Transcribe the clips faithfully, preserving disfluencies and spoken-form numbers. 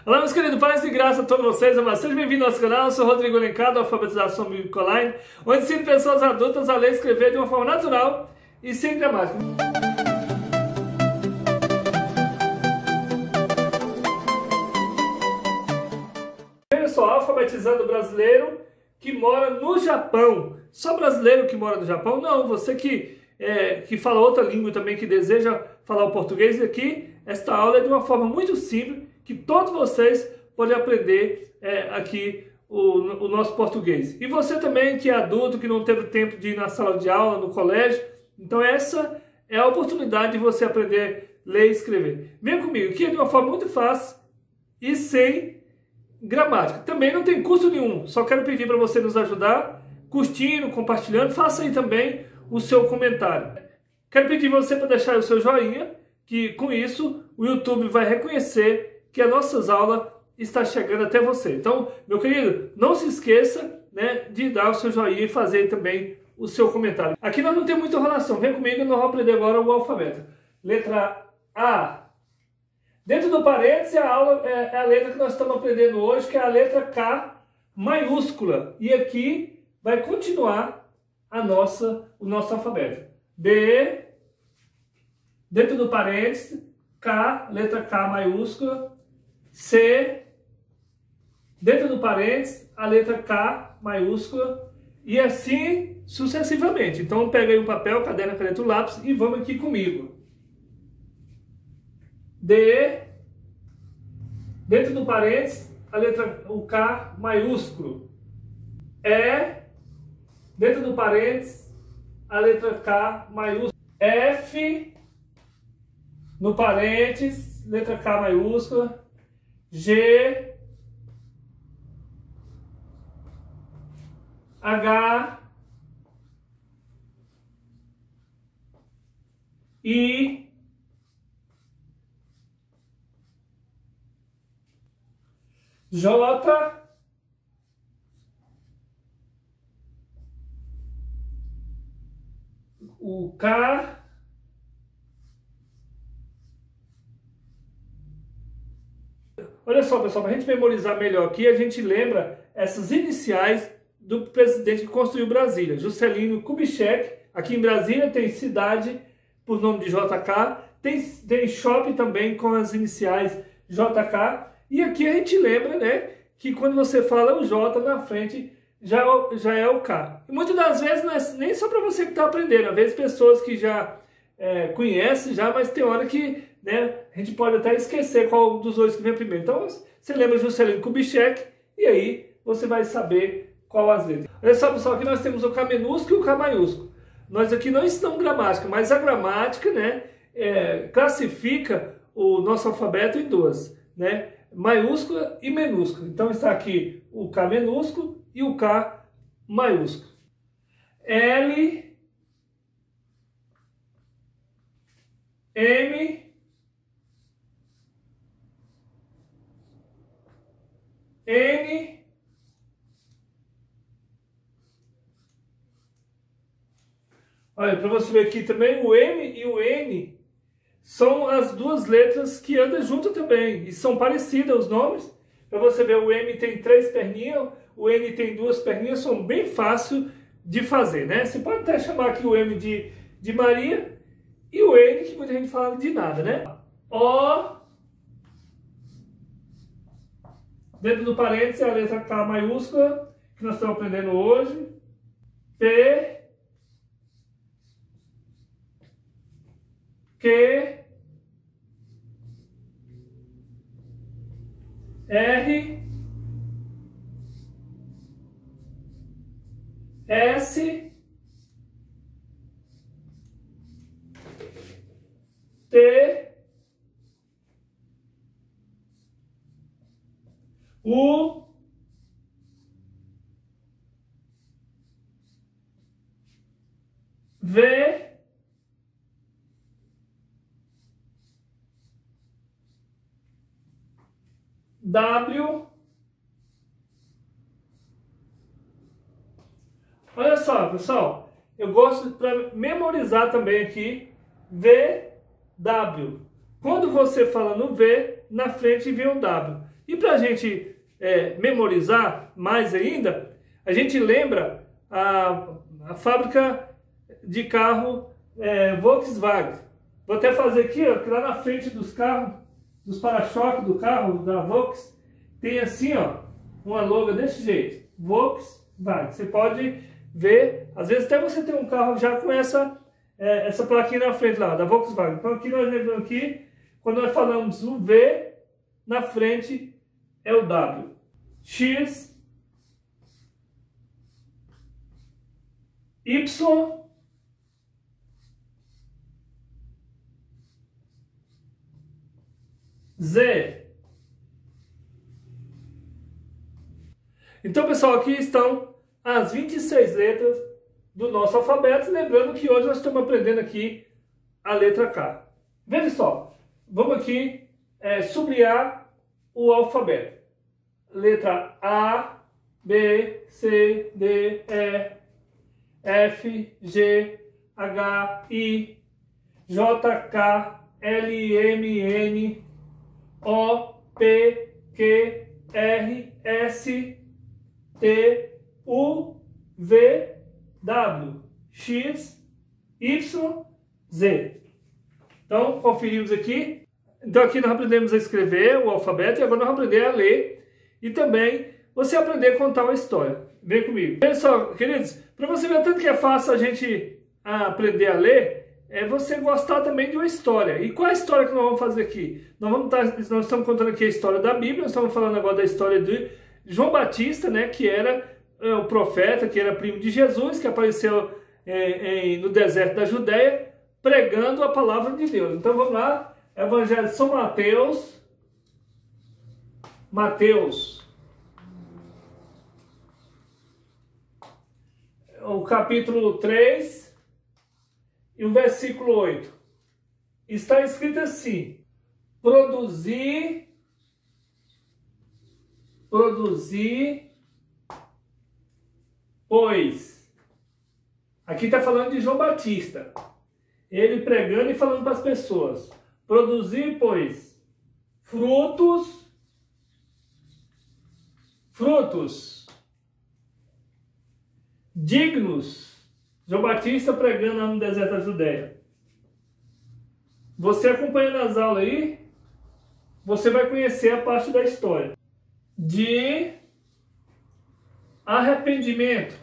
Olá, meus queridos, paz e graça a todos vocês, amados. Sejam bem-vindos ao nosso canal. Eu sou Rodrigo Alencar, da Alfabetização Bíblica Online, onde ensino pessoas adultas a ler e escrever de uma forma natural e sem gramática. Veja só, alfabetizando o brasileiro que mora no Japão. Só brasileiro que mora no Japão? Não, você que, é, que fala outra língua também, que deseja falar o português. E aqui, esta aula é de uma forma muito simples, que todos vocês podem aprender é, aqui o, o nosso português. E você também que é adulto, que não teve tempo de ir na sala de aula, no colégio, então essa é a oportunidade de você aprender a ler e escrever. Venha comigo, que é de uma forma muito fácil e sem gramática. Também não tem custo nenhum, só quero pedir para você nos ajudar, curtindo, compartilhando, faça aí também o seu comentário. Quero pedir você para deixar o seu joinha, que com isso o YouTube vai reconhecer que as nossas aulas estão chegando até você. Então, meu querido, não se esqueça, né, de dar o seu joinha e fazer também o seu comentário. Aqui nós não temos muita enrolação. Vem comigo, nós vamos aprender agora o alfabeto. Letra A. Dentro do parênteses, a aula é, é a letra que nós estamos aprendendo hoje, que é a letra K maiúscula. E aqui vai continuar a nossa, o nosso alfabeto. B. Dentro do parênteses, K, letra K maiúscula. C, dentro do parênteses, a letra K maiúscula, e assim sucessivamente. Então pega aí um papel, caderno, caneta e lápis e vamos aqui comigo. D, dentro do parênteses, a letra o K maiúsculo. E, dentro do parênteses, a letra K maiúsculo. F, no parênteses, letra K maiúscula. G, H, I, J, o K, olha só, pessoal, para a gente memorizar melhor aqui, a gente lembra essas iniciais do presidente que construiu Brasília, Juscelino Kubitschek. Aqui em Brasília tem cidade por nome de J K, tem, tem shopping também com as iniciais J K. E aqui a gente lembra, né, que quando você fala o J na frente, já, já é o K. E muitas das vezes não é nem só para você que está aprendendo, às vezes pessoas que já é, conhecem, já, mas tem hora que, né, a gente pode até esquecer qual dos dois que vem primeiro. Então, você lembra Juscelino Kubitschek e aí você vai saber qual as letras. Olha só, pessoal, aqui nós temos o K minúsculo e o K maiúsculo. Nós aqui não ensinamos gramática, mas a gramática, né, é, classifica o nosso alfabeto em duas, né, maiúscula e minúscula. Então está aqui o K minúsculo e o K maiúsculo. L, M, N, olha, para você ver aqui também, o M e o N são as duas letras que andam juntas também, e são parecidas os nomes. Para você ver, o M tem três perninhas, o N tem duas perninhas, são bem fácil de fazer, né? Você pode até chamar aqui o M de, de Maria, e o N, que muita gente fala de nada, né? O, dentro do parênteses, a letra K maiúscula, que nós estamos aprendendo hoje. P, Q, R, S, T, U, V, W. Olha só, pessoal, eu gosto para memorizar também aqui V, W. Quando você fala no V, na frente vem o W. E para a gente é, memorizar mais ainda, a gente lembra a, a fábrica de carro é, Volkswagen. Vou até fazer aqui, ó, que lá na frente dos carros, dos para-choques do carro da Volkswagen, tem assim, ó, uma logo desse jeito, Volkswagen. Você pode ver, às vezes até você tem um carro já com essa, é, essa plaquinha na frente lá, da Volkswagen. Então aqui nós lembramos aqui, quando nós falamos o V, na frente é o W. X, Y, Z. Então, pessoal, aqui estão as vinte e seis letras do nosso alfabeto. Lembrando que hoje nós estamos aprendendo aqui a letra K. Veja só, vamos aqui é, sublinhar o alfabeto. Letra A, B, C, D, E, F, G, H, I, J, K, L, M, N, O, P, Q, R, S, T, U, V, W, X, Y, Z. Então, conferimos aqui. Então, aqui nós aprendemos a escrever o alfabeto e agora nós vamos aprender a ler e também você aprender a contar uma história. Vem comigo. Pessoal, queridos, para você ver tanto que é fácil a gente aprender a ler, é você gostar também de uma história. E qual é a história que nós vamos fazer aqui? Nós, vamos estar, nós estamos contando aqui a história da Bíblia, nós estamos falando agora da história de João Batista, né, que era é, o profeta, que era primo de Jesus, que apareceu é, em, no deserto da Judéia, pregando a palavra de Deus. Então vamos lá, Evangelho de São Mateus, Mateus, o capítulo três e o versículo oito. Está escrito assim: produzir, produzir, pois. Aqui está falando de João Batista. Ele pregando e falando para as pessoas. Produzir, pois, frutos, frutos dignos. João Batista pregando lá no deserto da Judéia. Você acompanhando as aulas aí, você vai conhecer a parte da história. De arrependimento.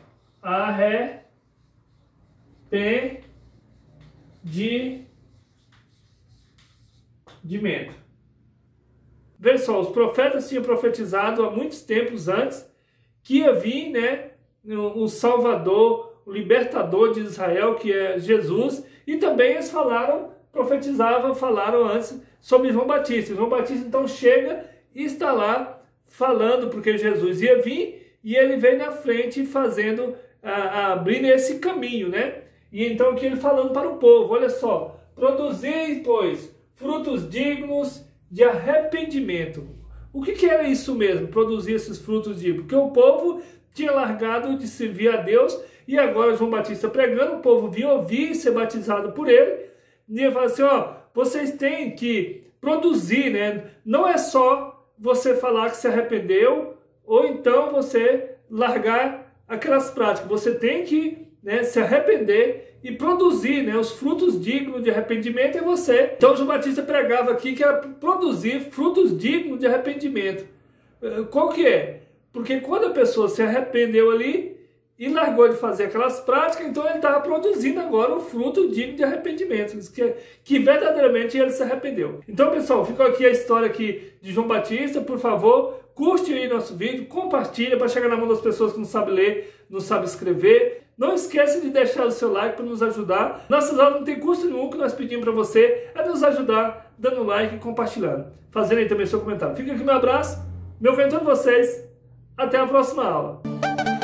Arrependimento. Veja só, os profetas tinham profetizado há muitos tempos antes que ia vir, né, o Salvador, o libertador de Israel, que é Jesus, e também eles falaram, profetizavam, falaram antes sobre João Batista. João Batista então chega e está lá falando, porque Jesus ia vir, e ele vem na frente fazendo, a, abrindo esse caminho, né? E então aqui ele falando para o povo, olha só, produzir, pois, frutos dignos de arrependimento. O que, que era isso mesmo, produzir esses frutos dignos? Porque o povo tinha largado de servir a Deus, e agora João Batista pregando, o povo vinha ouvir e ser batizado por ele, e ele fala assim, ó, vocês têm que produzir, né? Não é só você falar que se arrependeu, ou então você largar aquelas práticas. Você tem que, né, se arrepender e produzir, né, os frutos dignos de arrependimento é você. Então João Batista pregava aqui que era produzir frutos dignos de arrependimento. Qual que é? Porque quando a pessoa se arrependeu ali e largou de fazer aquelas práticas, então ele estava produzindo agora um fruto digno de arrependimento, que, que verdadeiramente ele se arrependeu. Então, pessoal, ficou aqui a história aqui de João Batista. Por favor, curte aí nosso vídeo, compartilha para chegar na mão das pessoas que não sabem ler, não sabem escrever. Não esqueça de deixar o seu like para nos ajudar. Nossas aulas não tem custo nenhum, que nós pedimos para você é nos ajudar dando like e compartilhando. Fazendo aí também seu comentário. Fica aqui meu abraço, meu ventura de vocês. Até a próxima aula.